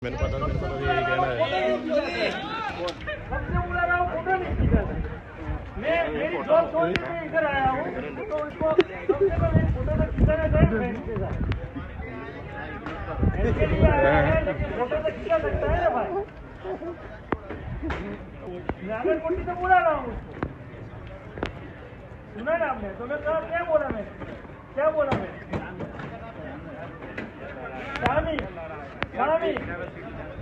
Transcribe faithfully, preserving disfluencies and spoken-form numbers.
मैंने पता मेरे पता यही कहना है। सबसे बुला रहा हूँ, फोटो नहीं खींचा। मैं मेरी जॉब छोड़ के मैं इधर आया हूँ, तो इसको सबसे पहले फोटो तो खींचाना चाहिए के साथ। ऐसे लिए आया है, लेकिन फोटो तो खींचा सकता है ना भाई। नागर कोटी तो बुला रहा हूँ उसको। सुना ना आपने? तो मैं कहा क्या बोला मैं? क्या बोला मैं? शामी, शामी।